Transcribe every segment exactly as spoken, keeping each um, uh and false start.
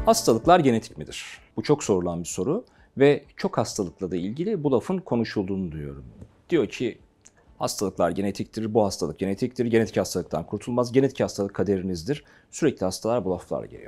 Hastalıklar genetik midir? Bu çok sorulan bir soru ve çok hastalıkla da ilgili bu lafın konuşulduğunu duyuyorum. Diyor ki hastalıklar genetiktir, bu hastalık genetiktir, genetik hastalıktan kurtulmaz, genetik hastalık kaderinizdir. Sürekli hastalar bu laflar geliyor.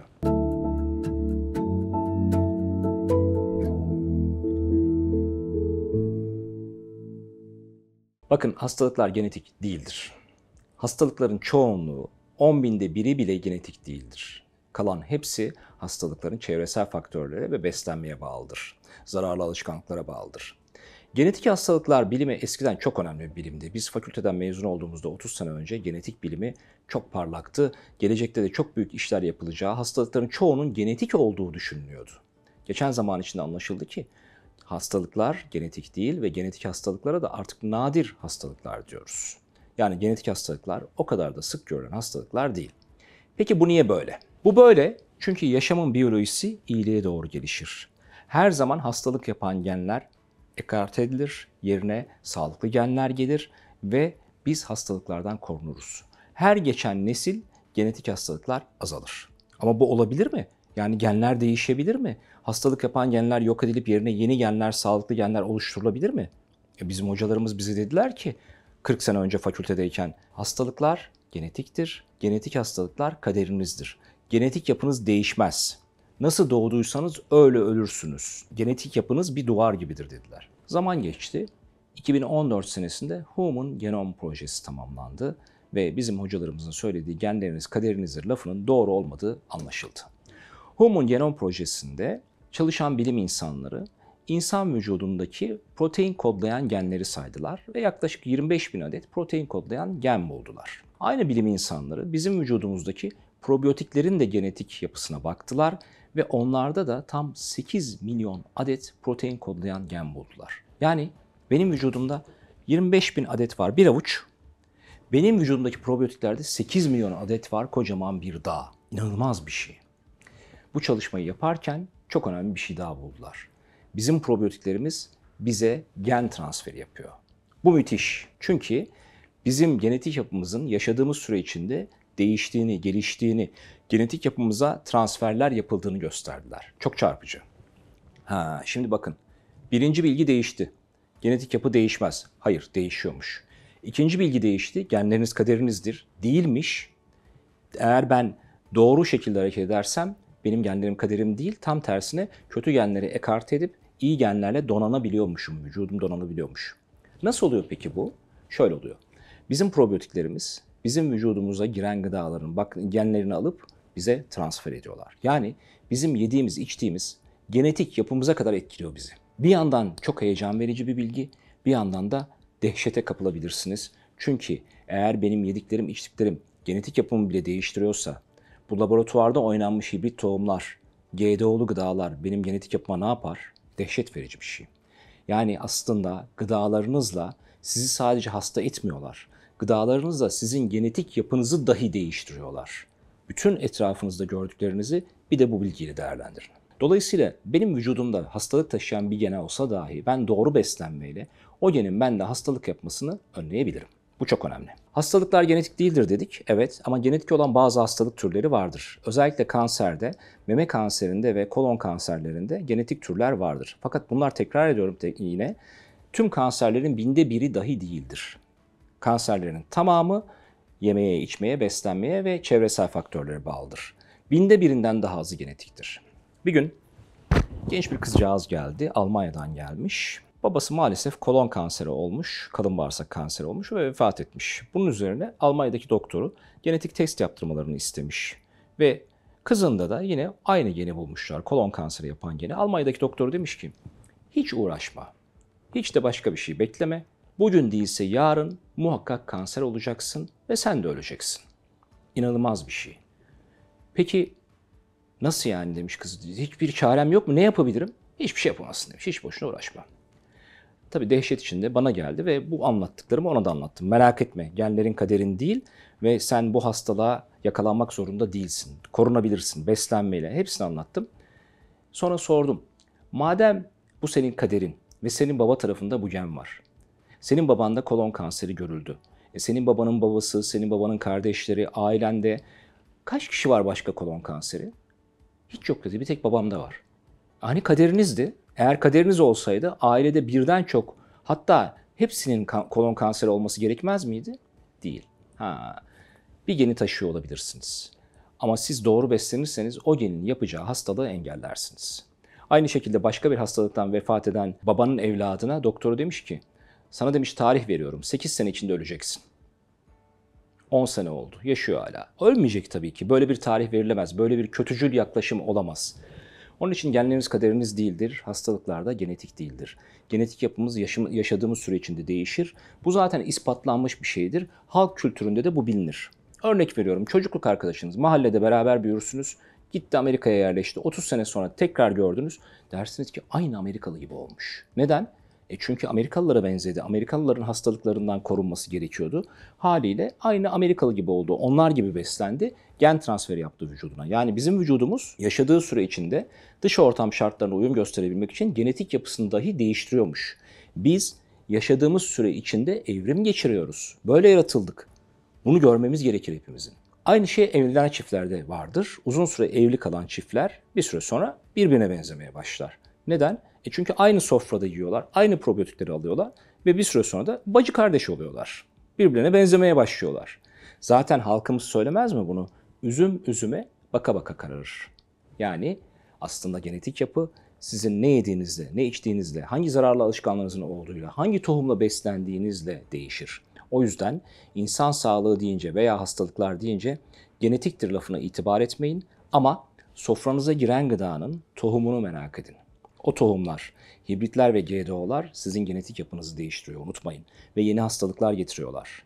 Bakın hastalıklar genetik değildir. Hastalıkların çoğunluğu on binde biri bile genetik değildir. Kalan hepsi hastalıkların çevresel faktörlere ve beslenmeye bağlıdır. Zararlı alışkanlıklara bağlıdır. Genetik hastalıklar bilimi eskiden çok önemli bir bilimdi. Biz fakülteden mezun olduğumuzda otuz sene önce genetik bilimi çok parlaktı. Gelecekte de çok büyük işler yapılacağı, hastalıkların çoğunun genetik olduğu düşünülüyordu. Geçen zaman içinde anlaşıldı ki hastalıklar genetik değil ve genetik hastalıklara da artık nadir hastalıklar diyoruz. Yani genetik hastalıklar o kadar da sık görülen hastalıklar değil. Peki bu niye böyle? Bu böyle çünkü yaşamın biyolojisi iyiliğe doğru gelişir. Her zaman hastalık yapan genler ekart edilir, yerine sağlıklı genler gelir ve biz hastalıklardan korunuruz. Her geçen nesil genetik hastalıklar azalır. Ama bu olabilir mi? Yani genler değişebilir mi? Hastalık yapan genler yok edilip yerine yeni genler, sağlıklı genler oluşturulabilir mi? E bizim hocalarımız bize dediler ki kırk sene önce fakültedeyken hastalıklar genetiktir, genetik hastalıklar kaderinizdir. Genetik yapınız değişmez. Nasıl doğduysanız öyle ölürsünüz. Genetik yapınız bir duvar gibidir dediler. Zaman geçti. iki bin on dört senesinde Human Genome Projesi tamamlandı ve bizim hocalarımızın söylediği genleriniz kaderinizdir lafının doğru olmadığı anlaşıldı. Human Genome Projesi'nde çalışan bilim insanları insan vücudundaki protein kodlayan genleri saydılar ve yaklaşık yirmi beş bin adet protein kodlayan gen buldular. Aynı bilim insanları bizim vücudumuzdaki probiyotiklerin de genetik yapısına baktılar ve onlarda da tam sekiz milyon adet protein kodlayan gen buldular. Yani benim vücudumda yirmi beş bin adet var, bir avuç. Benim vücudumdaki probiyotiklerde sekiz milyon adet var, kocaman bir dağ. İnanılmaz bir şey. Bu çalışmayı yaparken çok önemli bir şey daha buldular. Bizim probiyotiklerimiz bize gen transferi yapıyor. Bu müthiş. Çünkü bizim genetik yapımızın yaşadığımız süre içinde değiştiğini, geliştiğini, genetik yapımıza transferler yapıldığını gösterdiler. Çok çarpıcı. Ha, şimdi bakın. Birinci bilgi değişti. Genetik yapı değişmez. Hayır, değişiyormuş. İkinci bilgi değişti. Genleriniz kaderinizdir. Değilmiş. Eğer ben doğru şekilde hareket edersem benim genlerim kaderim değil, tam tersine kötü genleri ekarte edip iyi genlerle donanabiliyormuşum, vücudum donanabiliyormuş. Nasıl oluyor peki bu? Şöyle oluyor. Bizim probiyotiklerimiz bizim vücudumuza giren gıdaların bak genlerini alıp bize transfer ediyorlar. Yani bizim yediğimiz, içtiğimiz genetik yapımıza kadar etkiliyor bizi. Bir yandan çok heyecan verici bir bilgi, bir yandan da dehşete kapılabilirsiniz. Çünkü eğer benim yediklerim, içtiklerim genetik yapımı bile değiştiriyorsa, bu laboratuvarda oynanmış hibrit tohumlar, G D O'lu gıdalar benim genetik yapıma ne yapar? Dehşet verici bir şey. Yani aslında gıdalarınızla sizi sadece hasta etmiyorlar. Gıdalarınızla sizin genetik yapınızı dahi değiştiriyorlar. Bütün etrafınızda gördüklerinizi bir de bu bilgiyle değerlendirin. Dolayısıyla benim vücudumda hastalık taşıyan bir gene olsa dahi ben doğru beslenmeyle o genin bende hastalık yapmasını önleyebilirim. Bu çok önemli. Hastalıklar genetik değildir dedik. Evet, ama genetik olan bazı hastalık türleri vardır. Özellikle kanserde, meme kanserinde ve kolon kanserlerinde genetik türler vardır. Fakat bunlar, tekrar ediyorum yine, tüm kanserlerin binde biri dahi değildir. Kanserlerin tamamı yemeye, içmeye, beslenmeye ve çevresel faktörlere bağlıdır. Binde birinden daha azı genetiktir. Bir gün genç bir kızcağız geldi, Almanya'dan gelmiş. Babası maalesef kolon kanseri olmuş, kalın bağırsak kanseri olmuş ve vefat etmiş. Bunun üzerine Almanya'daki doktoru genetik test yaptırmalarını istemiş. Ve kızında da yine aynı geni bulmuşlar, kolon kanseri yapan geni. Almanya'daki doktoru demiş ki, hiç uğraşma, hiç de başka bir şey bekleme. Bugün değilse yarın muhakkak kanser olacaksın ve sen de öleceksin. İnanılmaz bir şey. Peki nasıl yani demiş kız, hiçbir çarem yok mu, ne yapabilirim? Hiçbir şey yapamazsın demiş, hiç boşuna uğraşma. Tabii dehşet içinde bana geldi ve bu anlattıklarımı ona da anlattım. Merak etme, genlerin kaderin değil ve sen bu hastalığa yakalanmak zorunda değilsin. Korunabilirsin beslenmeyle, hepsini anlattım. Sonra sordum, madem bu senin kaderin ve senin baba tarafında bu gen var. Senin babanda kolon kanseri görüldü. E senin babanın babası, senin babanın kardeşleri, ailende kaç kişi var başka kolon kanseri? Hiç yok dedi. Bir tek babamda var. Hani kaderinizdi. Eğer kaderiniz olsaydı ailede birden çok, hatta hepsinin kan- kolon kanseri olması gerekmez miydi? Değil. Ha, bir geni taşıyor olabilirsiniz. Ama siz doğru beslenirseniz o genin yapacağı hastalığı engellersiniz. Aynı şekilde başka bir hastalıktan vefat eden babanın evladına doktoru demiş ki, sana demiş tarih veriyorum, sekiz sene içinde öleceksin. on sene oldu, yaşıyor hala. Ölmeyecek tabii ki. Böyle bir tarih verilemez. Böyle bir kötücül yaklaşım olamaz. Onun için genleriniz kaderiniz değildir, hastalıklar da genetik değildir. Genetik yapımız yaşam, yaşadığımız süre içinde değişir. Bu zaten ispatlanmış bir şeydir. Halk kültüründe de bu bilinir. Örnek veriyorum, çocukluk arkadaşınız, mahallede beraber büyürsünüz, gitti Amerika'ya yerleşti, otuz sene sonra tekrar gördünüz, dersiniz ki aynı Amerikalı gibi olmuş. Neden? E çünkü Amerikalılara benzedi. Amerikalıların hastalıklarından korunması gerekiyordu. Haliyle aynı Amerikalı gibi oldu. Onlar gibi beslendi. Gen transferi yaptı vücuduna. Yani bizim vücudumuz yaşadığı süre içinde dış ortam şartlarına uyum gösterebilmek için genetik yapısını dahi değiştiriyormuş. Biz yaşadığımız süre içinde evrim geçiriyoruz. Böyle yaratıldık. Bunu görmemiz gerekir hepimizin. Aynı şey evlenen çiftlerde vardır. Uzun süre evli kalan çiftler bir süre sonra birbirine benzemeye başlar. Neden? E çünkü aynı sofrada yiyorlar, aynı probiyotikleri alıyorlar ve bir süre sonra da bacı kardeş oluyorlar. Birbirine benzemeye başlıyorlar. Zaten halkımız söylemez mi bunu? Üzüm üzüme baka baka kararır. Yani aslında genetik yapı sizin ne yediğinizle, ne içtiğinizle, hangi zararlı alışkanlığınızın olduğuyla, hangi tohumla beslendiğinizle değişir. O yüzden insan sağlığı deyince veya hastalıklar deyince genetiktir lafına itibar etmeyin ama sofranıza giren gıdanın tohumunu merak edin. O tohumlar, hibritler ve G D O'lar sizin genetik yapınızı değiştiriyor, unutmayın. Ve yeni hastalıklar getiriyorlar.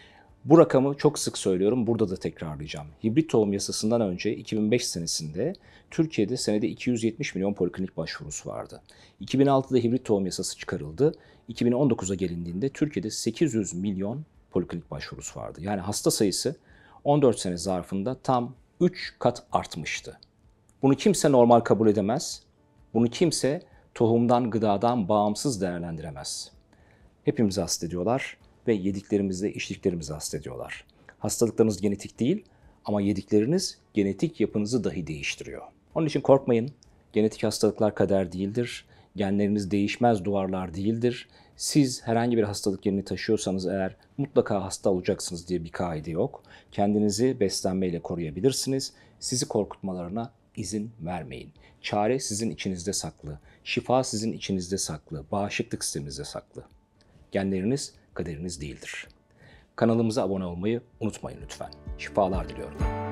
Bu rakamı çok sık söylüyorum, burada da tekrarlayacağım. Hibrit tohum yasasından önce iki bin beş senesinde Türkiye'de senede iki yüz yetmiş milyon poliklinik başvurusu vardı. iki bin altıda hibrit tohum yasası çıkarıldı. iki bin on dokuza gelindiğinde Türkiye'de sekiz yüz milyon poliklinik başvurusu vardı. Yani hasta sayısı on dört sene zarfında tam üç kat artmıştı. Bunu kimse normal kabul edemez. Bunu kimse tohumdan, gıdadan bağımsız değerlendiremez. Hepimizi hastediyorlar ve yediklerimizle içtiklerimizi hastediyorlar. Hastalıklarınız genetik değil ama yedikleriniz genetik yapınızı dahi değiştiriyor. Onun için korkmayın. Genetik hastalıklar kader değildir. Genleriniz değişmez duvarlar değildir. Siz herhangi bir hastalık genini taşıyorsanız eğer mutlaka hasta olacaksınız diye bir kaide yok. Kendinizi beslenmeyle koruyabilirsiniz. Sizi korkutmalarına izin vermeyin. Çare sizin içinizde saklı. Şifa sizin içinizde saklı. Bağışıklık sisteminizde saklı. Genleriniz kaderiniz değildir. Kanalımıza abone olmayı unutmayın lütfen. Şifalar diliyorum.